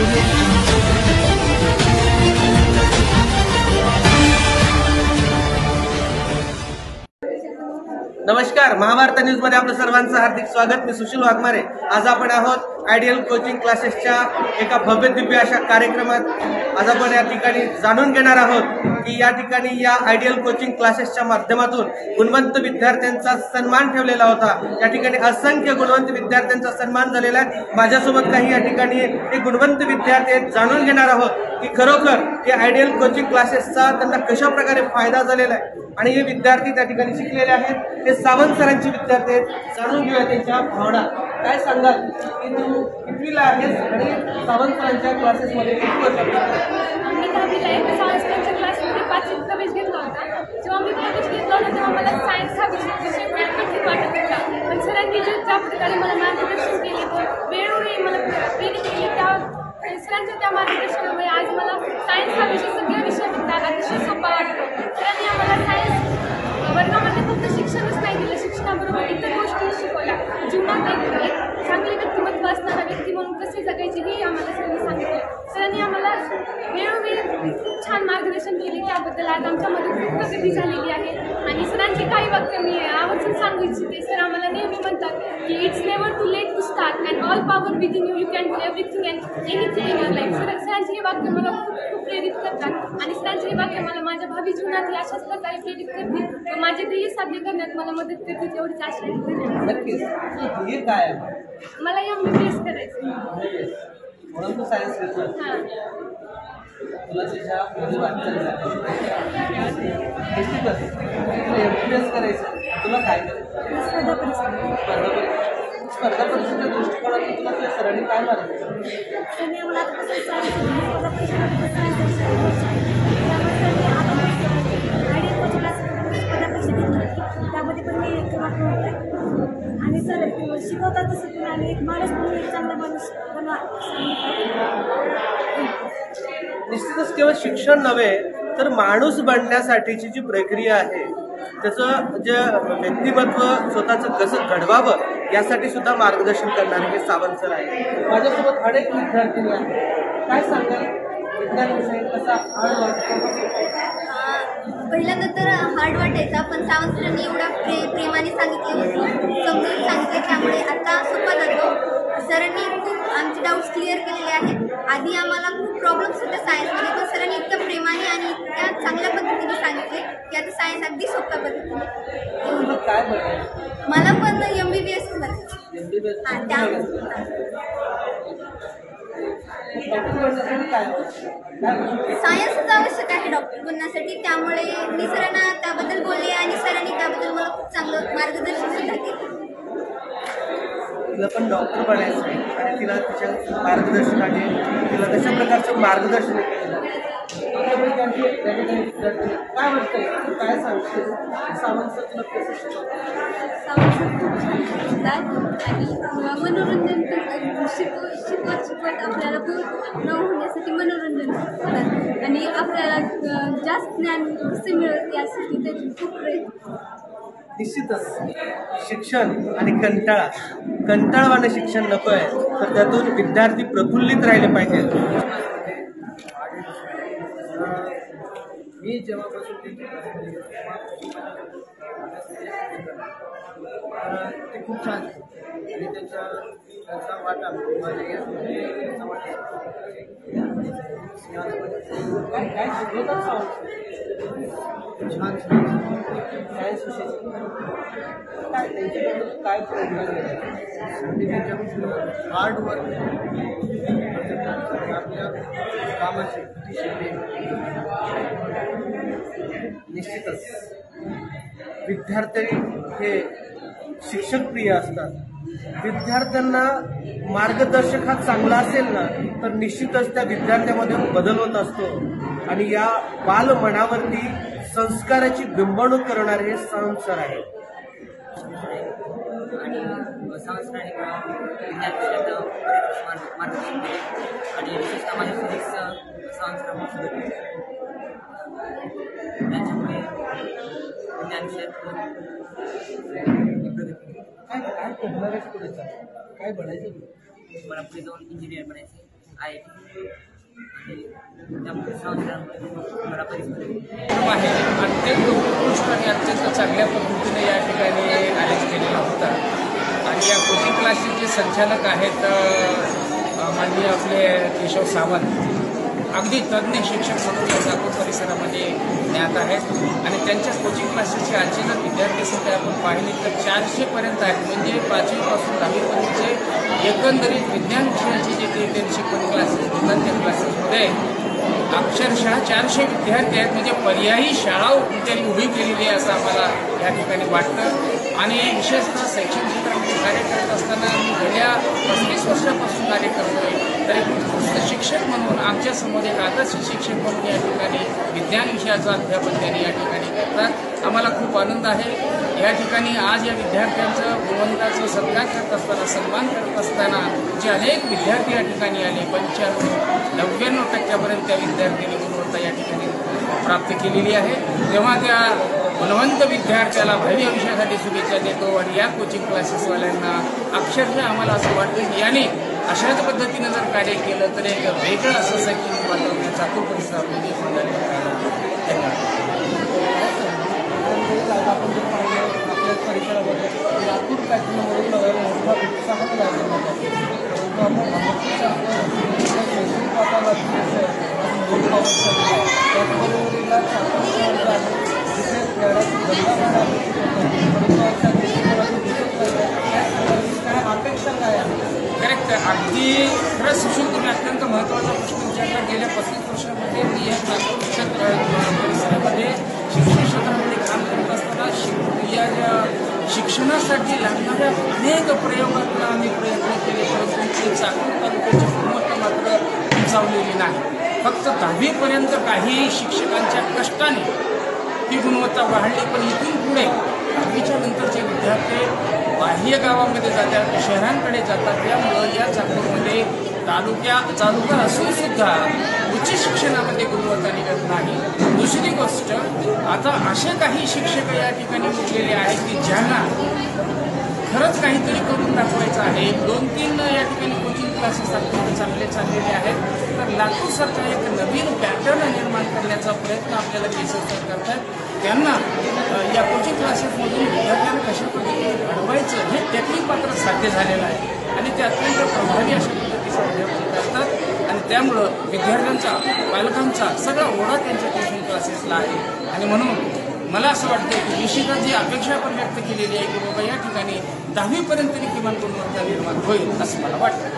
नमस्कार, महाभारत न्यूज मध्ये आपलं सर्वांचं हार्दिक स्वागत। मी सुशील वाघमारे। आज आपण आहोत आयडियल कोचिंग क्लासेसच्या एका भव्य दिव्य अशा कार्यक्रमात। आज आपण या ठिकाणी जाणून घेणार आहोत की या ठिकाणी या आयडियल कोचिंग क्लासेसच्या माध्यमातून गुणवंत विद्यार्थ्यांचा सन्मान ठेवलेला होता। या ठिकाणी असंख्य गुणवंत विद्यार्थ्यांचा सन्मान झालेला आहे। माझ्यासोबत काही या ठिकाणी हे गुणवंत विद्यार्थी आहेत, जाणून घेणार आहोत की खरोखर या आयडियल कोचिंग क्लासेसचा त्यांना कशा प्रकारे फायदा झालेला आहे आणि हे विद्यार्थी त्या ठिकाणी शिकलेले आहेत। हे सावंत सरांचे विद्यार्थी आहेत, जाणून घेऊया त्यांच्या भावना। काय सांगाल की तू कितवीला आहेस आणि सावंत सरांच्या क्लासेसमध्ये किती वर्ष मी 10वीला आहे। सावंत सरांच्या क्लासमध्ये 5वीत प्रवेश घेतला होता। जेव्हा मी प्रवेश घेतला होता तेव्हा मला सायन्स हा विषय खूप कठीण वाटत होता, पण सरांनी ज्या प्रकारे मला मार्गदर्शन केले वेळोवेळी मला प्रेरित केले, त्या सरांच्या त्या मार्गदर्शनामुळे आज मला सायन्स हा विषय सगळ्या विषयापेक्षा अतिशय सोपा वाटतो। सरांनी आम्हाला सायन्स वर्गामध्ये फक्त शिक्षणच नाही दिलं, शिक्षणाबरोबर इतर गोष्टी शिकवल्या। जीवनात एक चांगले व्यक्तिमत्व असणारा व्यक्ती म्हणून कसे जगायचे हे आम्हाला सरांनी सांगितले। सरांनी आम्हाला वेळोवेळी खूप छान मार्गदर्शन केले, त्याबद्दल आज आमच्यामध्ये खूप प्रगती झालेली आहे। आणि सरांची काही वाक्य मी आवर्जून सांगू इच्छिते। सर आम्हाला नेहमी म्हणतात की it's never too late to start and all power within you, you can do everything and anything in your life. सरांची हे वाक्य मला खूप प्रेरित करतात आणि सरांची हे वाक्य मला माझ्या भावी जीवनात अशाच प्रकारे प्रेरित करतील व माझे ध्येय साध्य करण्यात मला मदत करतील, एवढीच आशा आहे। नक्कीच। हे काय आहे? मला MBBS करायचं म्हणून तू सायन्स घेतलं। तुला त्याच्या पुढे वाटचाल MBBS करायचं, तुला काय करायचं? स्पर्धा परीक्षेच्या दृष्टिकोनातून तुला त्या सरांनी काय मार्गदर्शन त्यामध्ये पण मी क्रमांक आणि सर शिकवतात तसं पण आणि एक माणूस म्हणून एक चांगला माणूस बनवा। निश्चितच केवळ शिक्षण नव्हे तर माणूस बनण्यासाठीची जी प्रक्रिया आहे त्याचं जे व्यक्तिमत्व स्वतःचं कसं घडवावं यासाठी सुद्धा मार्गदर्शन करणारे हे सावंत सर आहे। माझ्यासोबत अनेक विद्यार्थी आहेत, काय सांगाल विज्ञानाविषयी? कसा हार्ड पहिल्यांदा तर हार्ड वाटायचा, पण सावंत सरांनी एवढा प्रेमाने सांगितले, समजून सांगितले, त्यामुळे आता सोपा जातो। सरांनी खूप आमचे डाऊट्स क्लिअर केलेले आहेत। आधी आम्हाला खूप प्रॉब्लेम्स होत्या सायन्समध्ये, पण सरांनी इतक्या प्रेमाने आणि इतक्या चांगल्या पद्धतीने सांगितले की आता सायन्स अगदी सोप्या पद्धतीने। काय मला पण MBBS करायचं। हां, त्यामुळे सायन्सच आवश्यक आहे डॉक्टर बनण्यासाठी, त्यामुळे मी सरांना त्याबद्दल बोलले आणि सरांनी त्याबद्दल मला खूप चांगलं मार्गदर्शन सुद्धा केलं। तिला पण डॉक्टर बनायचं आहे आणि तिला तिच्या मार्गदर्शनाने तिला कशा प्रकारचं मार्गदर्शन केलं काय वाटतंय? काय सांगते सावंत सर तुला कसं शिकवतात? सावंत सर खूप छान शिकवतात आणि मनोरंजन शिकवत आपल्याला बोर न होण्यासाठी मनोरंजन करतात आणि आपल्याला जास्त ज्ञान कसे मिळत यासाठी ते खूप प्रयत्न। निश्चितच शिक्षण आणि कंटाळवाणं शिक्षण नको आहे, तर त्यातून विद्यार्थी प्रफुल्लित राहिले पाहिजेत। मी जेव्हापासून ते खूप छान आणि त्याचा वाटा काय शिकवतात छान सायन्स विषय काय त्यांच्याबद्दल काय प्रयत्न केले त्यांच्याकडून हार्ड वर्क आपल्या कामाची निश्चितच विद्यार्थी हे शिक्षकप्रिय असतात। विद्यार्थ्यांना मार्गदर्शक हा चांगला असेल ना तर निश्चितच त्या विद्यार्थ्यामध्ये बदल होत असतो आणि या बालमनावरती संस्काराची बिंबवणूक करणारे हे सावंत सर आहेत। आणि विशेषतः माझ्या फिजिक्स त्याच्यामुळे काय करणार आहेस पुढे? काय बनायचं? मला पुढे जाऊन इंजिनियर बनायचे IIT आणि त्यामुळे संस्थांमध्ये मला परिस्थिती आहे अत्यंत उत्कृष्ट आणि अत्यंत चांगल्या पद्धतीने या ठिकाणी मॅनेज केलेला होता. आणि या कोचिंग क्लासेसचे संचालक आहेत माननीय आपले केशव सावंत, अगदी तज्ज्ञ शिक्षक म्हणून या चाकूर परिसरामध्ये ज्ञात आहेत. आणि त्यांच्या कोचिंग क्लासेसचे आजचे जर विद्यार्थी संख्या आपण पाहिली तर 400पर्यंत आहेत. म्हणजे 5वी पासून 10वीपर्यंतचे एकंदरीत विज्ञान विषयाचे जे ते शिकवणी क्लासेस घेतात त्या क्लासेसमध्ये अक्षरशः 400 विद्यार्थी आहेत. म्हणजे पर्यायी शाळा त्यांनी उभी केलेली आहे असं आम्हाला या ठिकाणी वाटतं. आणि विशेषतः शैक्षणिक क्षेत्रामध्ये कार्य करत असताना मी गेल्या 35 वर्षापासून कार्य करतोय. तर एक उत्कृष्ट शिक्षक म्हणून आमच्यासमोर एक आदर्श शिक्षक म्हणून या ठिकाणी विज्ञान विषयाचं अध्यापन त्यांनी या ठिकाणी करतात. आम्हाला खूप आनंद आहे. या ठिकाणी आज या विद्यार्थ्यांचं गुणवंताचं सत्कार करत असताना सन्मान करत असताना जे अनेक विद्यार्थी या ठिकाणी आले 95-99% त्या विद्यार्थ्यांनी गुणवत्ता या ठिकाणी प्राप्त केलेली आहे. तेव्हा त्या गुणवंत विद्यार्थ्याला भावी आयुष्यासाठी शुभेच्छा देतो. आणि या कोचिंग क्लासेसवाल्यांना अक्षरशः आम्हाला असं वाटतं की याने अशाच पद्धतीनं जर कार्य केलं तर एक वेगळं असं शैक्षणिक वातावरण चाकूर परिसरामध्ये आपण जर पाहिलं आपल्या परिसरामध्ये लातूर पॅटर्नमधून मोठा उत्साह काय अपेक्षा काय आहे? करेक्ट. अगदी खरंच सुशील, तुम्ही अत्यंत महत्त्वाचा प्रश्न विचारला. गेल्या 35 वर्षामध्ये मी या नागपूर परिसरामध्ये शिक्षण क्षेत्रामध्ये काम करत असताना या शिक्षणासाठी लागणाऱ्या अनेक प्रयोगातून आम्ही प्रयत्न केले, परंतु चाकूर तालुक्याची गुणवत्ता मात्र उंचावलेली नाही. फक्त 10वीपर्यंत काही शिक्षकांच्या कष्टाने ही गुणवत्ता वाढली. पण इथून पुढे 10वीच्या नंतरचे विद्यार्थी बाह्य गावामध्ये जातात, शहरांकडे जातात. त्यामुळं या चाकूरमध्ये तालुका असून सुद्धा उच्च शिक्षणामध्ये गुणवत्ता निघत नाही. दुसरी गोष्ट, आता असे काही शिक्षक या ठिकाणी उठलेले आहेत की ज्यांना खरंच काहीतरी करून दाखवायचं आहे. 2-3 या ठिकाणी कोचिंग क्लासेस अत्यंत चांगले चाललेले आहेत. तर लातूर सरकार एक नवीन पॅटर्न निर्माण करण्याचा प्रयत्न आपल्याला केशव सर करतात. त्यांना या कोचिंग क्लासेसमधून विद्यार्थ्यांना कशा पद्धतीने घडवायचं हे टेक्निक मात्र साध्य झालेलं आहे. आणि ते अत्यंत प्रभावी अशा पद्धतीचा अध्यापन करतात. आणि त्यामुळं विद्यार्थ्यांचा, पालकांचा सगळा ओढा त्यांच्या ट्युशन क्लासेसला आहे. आणि म्हणून मला असं वाटतं की निश्चितच जी अपेक्षा आपण व्यक्त केलेली आहे की बाबा या ठिकाणी 10वीपर्यंत तरी किमान गुणवत्ता निर्माण होईल असं मला वाटतं.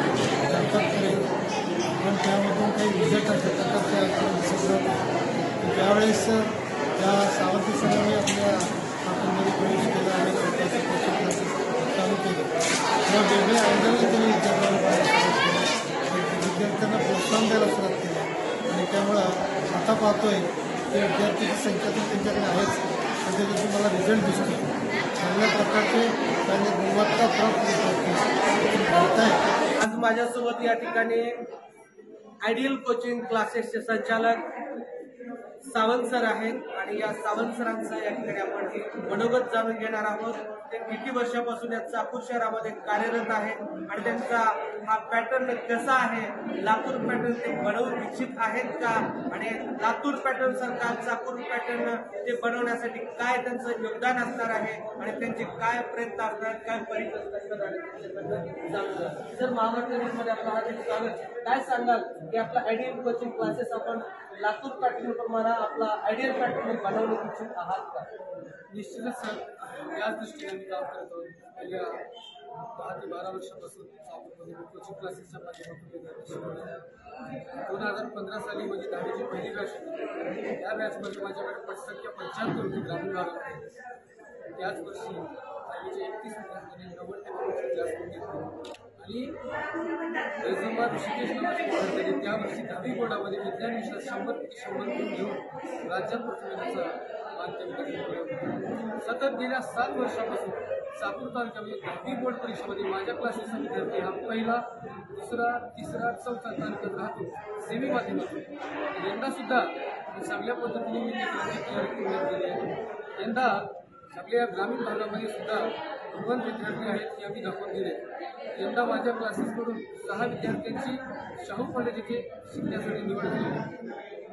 पण त्यामधून काही रिझल्ट असतात तर ज्यावेळेस त्या सावंती सरांनी आपल्या आपणमध्ये प्रवेश केला आणि स्वतःचे कोचिंग क्लासेस चालू केले तेव्हा वेगळ्या अँगलने त्यांनी विद्यार्थ्यांना प्रोत्साहन द्यायला सुरुवात केली. आणि त्यामुळं आता पाहतोय की विद्यार्थ्यांची संख्या तर त्यांच्याकडे आहेच, पण त्याच्यातून मला रिझल्ट दिसतो. चांगल्या प्रकारचे त्यांनी गुणवत्ता प्राप्त करत आहेत. आज माझ्यासोबत या ठिकाणी आयडियल कोचिंग क्लासेसचे संचालक सावंत सर आहेत. आणि या सावंत सरांचं या ठिकाणी आपण मनोगत जाणून घेणार आहोत. ते किती वर्षापासून या चाकूर शहरामध्ये कार्यरत आहेत आणि त्यांचा हा पॅटर्न कसा आहे, लातूर पॅटर्न ते बनवून इच्छित आहेत का, आणि लातूर पॅटर्न सारखा चाकूर पॅटर्न ते बनवण्यासाठी काय त्यांचं योगदान असणार आहे आणि त्यांचे काय प्रयत्न असणार, काय परिकल्पना असणार. सर, महाराष्ट्र न्यूजमध्ये आपलं हार्दिक स्वागत. काय सांगाल की आपला आयडियल कोचिंग क्लासेस आपण लातूर पॅटर्न प्रमाणे आपला आयडियल पॅटर्न बनवणे इच्छित आहात का? निश्चितच सर, याच दृष्टीने आम्ही काम करतो. गेल्या 10 ते 12 वर्षापासून चाकूरमध्ये कोचिंग क्लासेसच्या माध्यमातून 2015 साली म्हणजे 10वीची पहिली बॅच होती. त्या बॅचमध्ये माझ्याकडे पटसंख्या 75 होती ग्रामीण भागामध्ये. त्याच वर्षी 10वीचे 31 विद्यार्थ्यांनी 90% क्लास घेतले. आणि रेझिमा ऋषिकेश नावाचे विद्यार्थ्यांनी त्या वर्षी 10वी बोर्डामध्ये विज्ञान विषयात 100 घेऊन राज्यात प्रथम सतत गेल्या 7 वर्षापासून चाकूर तालुक्यामध्ये 10वी बोर्ड परीक्षेमध्ये माझ्या क्लासेसचा विद्यार्थी हा पहिला, दुसरा, तिसरा, चौथा तालुक्यात राहतो सेमी माध्यमातून. यंदा सुद्धा चांगल्या पद्धतीने मी तयारी केली आहे. यंदा आपल्या ग्रामीण भागामध्ये सुद्धा गुणवान विद्यार्थी आहेत हे आम्ही दाखवून दिले. यंदा माझ्या क्लासेसकडून 6 विद्यार्थ्यांची शाहू कॉलेज येथे शिकण्यासाठी निवड झाली.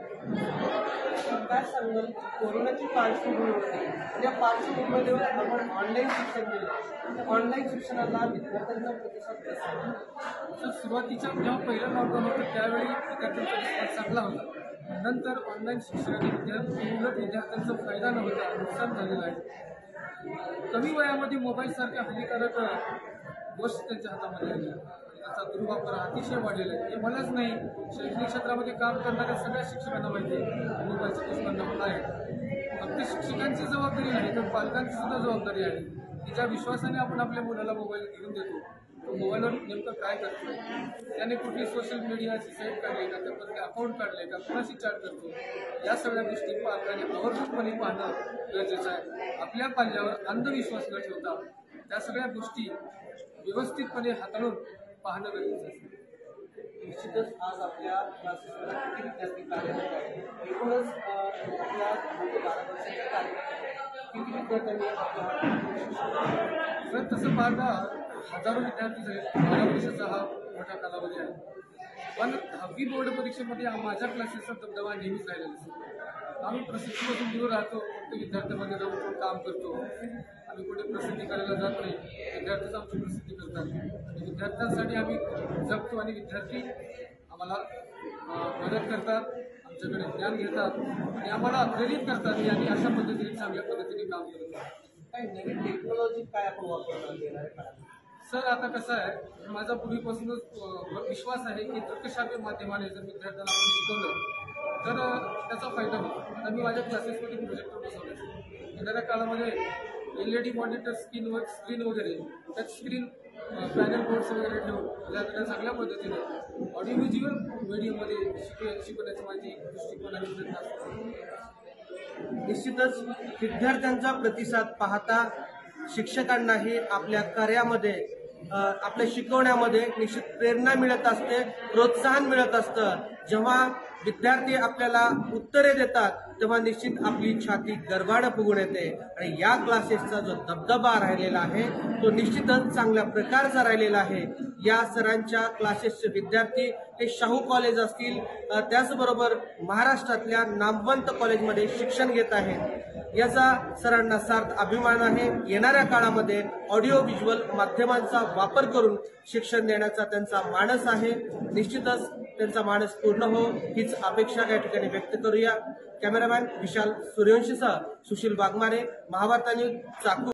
काय सांगाल कोरोनाची पार्श्वभूमी होती या पार्श्वभूमीवर आपण ऑनलाईन शिक्षण केलं. ऑनलाईन शिक्षणाला विद्यार्थ्यांचा प्रतिसाद कसा आहे? तर सुरुवातीच्या जेव्हा पहिलं लॉकडाऊन होतं त्यावेळी विद्यार्थ्यांचा रिस्पॉन्स चांगला होता. नंतर ऑनलाईन शिक्षणाने उलट विद्यार्थ्यांचा फायदा न होता नुकसान झालेलं आहे. कमी वयामध्ये मोबाईलसारख्या हानिकारक गोष्ट त्यांच्या हातामध्ये आली. त्याचा दुर्वापर अतिशय वाढलेला आहे. हे मलाच नाही, शैक्षणिक क्षेत्रामध्ये काम करणाऱ्या सगळ्या शिक्षकांना माहिती आहे मोबाईलचा दुष्परिणाम आहे. फक्त शिक्षकांची जबाबदारी नाही तर पालकांची सुद्धा जबाबदारी आहे की ज्या विश्वासाने आपण आपल्या मुलाला मोबाईल घेऊन देतो तो मोबाईलवर नेमकं काय करतो, त्याने कुठली सोशल मीडियाची साईट काढली का, त्यामध्ये अकाउंट काढले का, कोणाशी चॅट करतो, या सगळ्या गोष्टी पालकांनी आवर्जूनपणे पाहणं गरजेचं आहे. आपल्या पाल्यावर अंधविश्वास न ठेवता त्या सगळ्या गोष्टी व्यवस्थितपणे हाताळून पाहणं गरजेचं आहे. निश्चितच आज आपल्या क्लासेसमध्ये किती विद्यार्थी कार्यरत आहेत? एकूणच आपल्या 12 वर्षाच्या कार्यक्रमात किती विद्यार्थ्यांनी जर तसं पाहता हजारो विद्यार्थी झाले. 12 वर्षाचा हा मोठा कालावधी आहे. पण 10वी बोर्ड परीक्षेमध्ये माझ्या क्लासेसचा दबदबा नेहमीच राहिलेला असतो. आम्ही प्रसिद्धीपासून दूर राहतो, फक्त विद्यार्थ्यांमध्ये जाऊन काम करतो. आम्ही कुठे प्रसिद्धी करायला जात नाही, विद्यार्थीच आमची प्रसिद्धी करतात. आणि विद्यार्थ्यांसाठी आम्ही जगतो आणि विद्यार्थी आम्हाला मदत करतात, आमच्याकडे ज्ञान घेतात आणि आम्हाला प्रेरित करतात आणि अशा पद्धतीने चांगल्या पद्धतीने काम करतात. काही नवीन टेक्नॉलॉजी काय आपण वापरणार येणार आहे? सर आता कसं आहे, माझा पूर्वीपासूनच विश्वास आहे की दृकश्राव्य माध्यमाने जर विद्यार्थ्यांना आपण शिकवलं तर त्याचा फायदा होतो. आता मी माझ्या क्लासेसमध्ये प्रोजेक्टर बसवले. येणाऱ्या काळामध्ये LED मॉनिटर स्क्रीन वगैरे टच स्क्रीन पॅनल बोर्ड्स वगैरे ठेवून त्या चांगल्या पद्धतीने ऑडिओ व्हिज्युअल मीडियममध्ये शिकवण्याची माझी दृष्टिकोन आणि प्रयत्न असतो. निश्चितच विद्यार्थ्यांचा प्रतिसाद पाहता शिक्षकांनाही आपल्या कार्यामध्ये आपल्या शिकवण्यामध्ये निश्चित प्रेरणा मिळत असते, प्रोत्साहन मिळत असतं. जेव्हा विद्यार्थी आपल्याला उत्तरे देतात तेव्हा निश्चित आपली छाती गर्वानं फुगून येते आणि या क्लासेसचा जो दबदबा राहिलेला आहे तो निश्चितच चांगल्या प्रकारचा राहिलेला आहे. या सरांच्या क्लासेसचे विद्यार्थी हे शाहू कॉलेज असतील, त्याचबरोबर महाराष्ट्रातल्या नामवंत कॉलेजमध्ये शिक्षण घेत आहेत. याचा सरांना सार्थ अभिमान आहे. येणाऱ्या काळामध्ये ऑडिओ व्हिज्युअल माध्यमांचा वापर करून शिक्षण देण्याचा त्यांचा मानस आहे. निश्चितच त्यांचा मानस पूर्ण हो हीच अपेक्षा या ठिकाणी व्यक्त करूया. कॅमेरामॅन विशाल सूर्यवंशीसह सुशील वाघमारे, महाभारत न्यूज, चाकूर.